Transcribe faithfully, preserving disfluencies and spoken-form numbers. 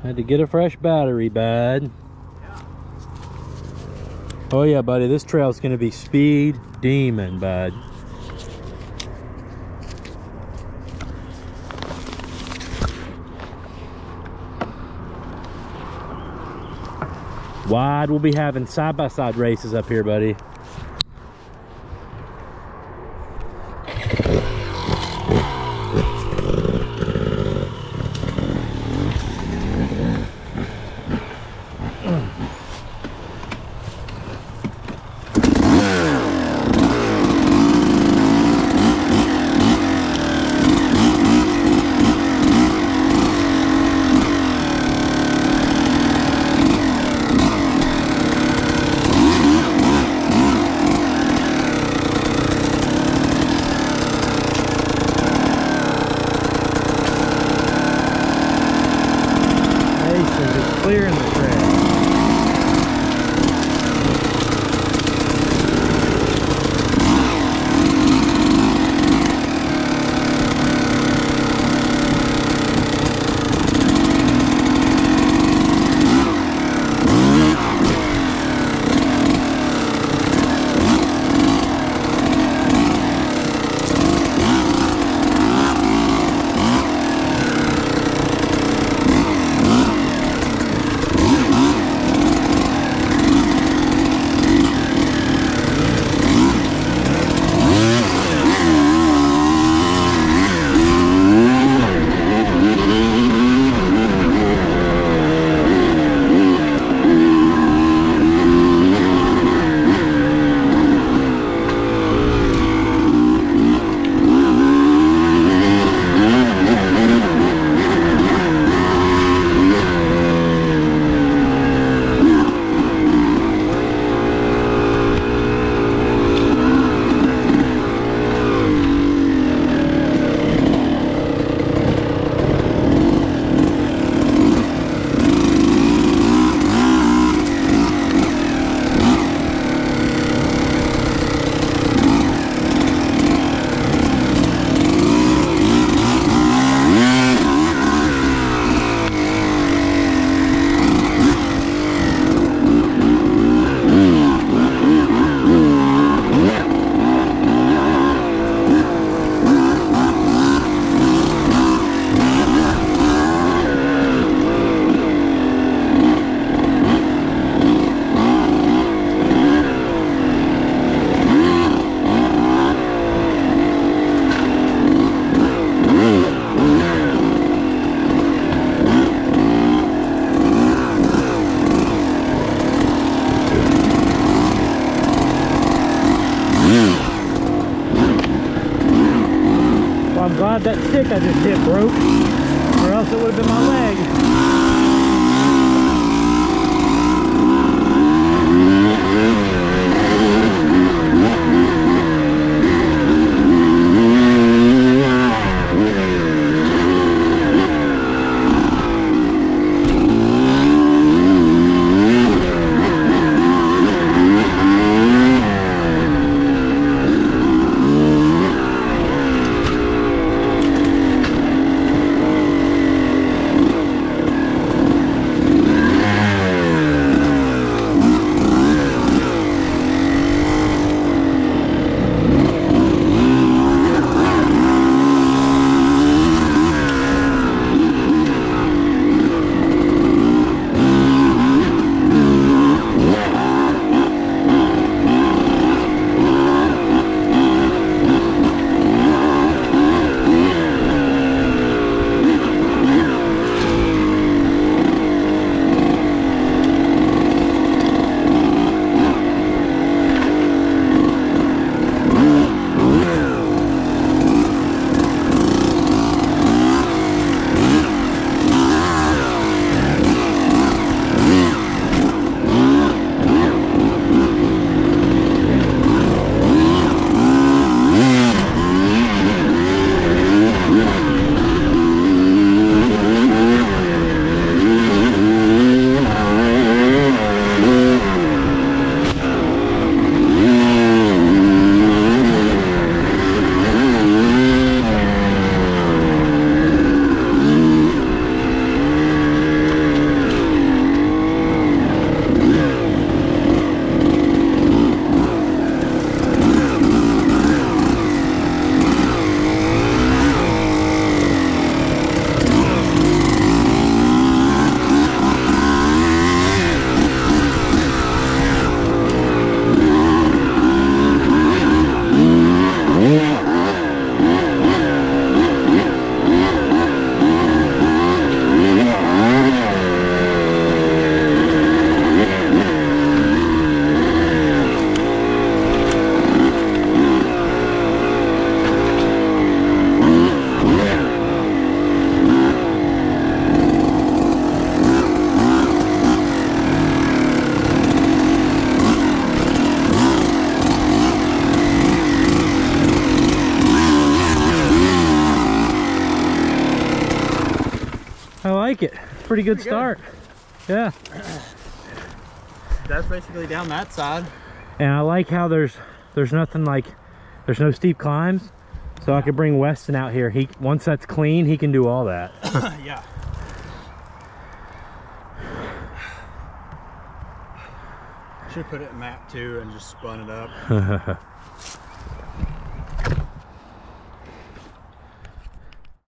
Had to get a fresh battery, bud. Oh yeah, buddy, this trail's gonna be speed demon, bud. Wide, we'll be having side-by-side races up here, buddy. Clearing the trail. I'm glad that stick I just hit broke, or else it would have been my leg. like it. Pretty good Pretty start. Good. Yeah. That's basically down that side. And I like how there's there's nothing like, there's no steep climbs. So I could bring Weston out here. He once that's clean, he can do all that. Yeah. Should put it in map two and just spun it up.